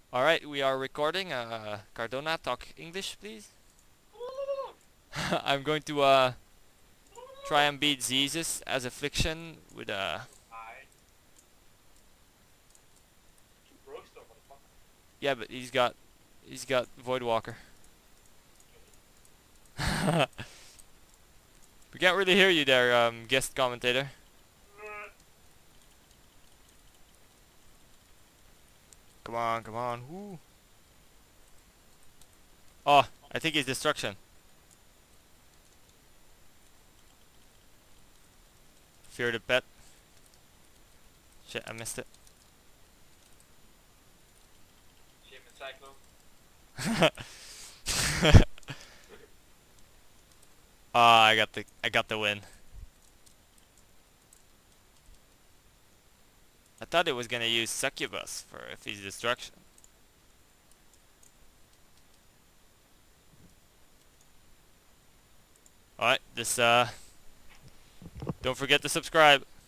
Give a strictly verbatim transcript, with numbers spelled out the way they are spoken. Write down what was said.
Alright, we are recording. Uh, Khardona, talk English, please. I'm going to uh, try and beat Zeezus as Affliction with uh. Yeah, but he's got he's got Voidwalker. We can't really hear you there, um, guest commentator. Come on, come on. Woo. Oh, I think he's destruction. Fear the pet. Shit, I missed it. Ah, I got the I got the win. I thought it was gonna use Succubus for if he's destruction. Alright, this uh don't forget to subscribe.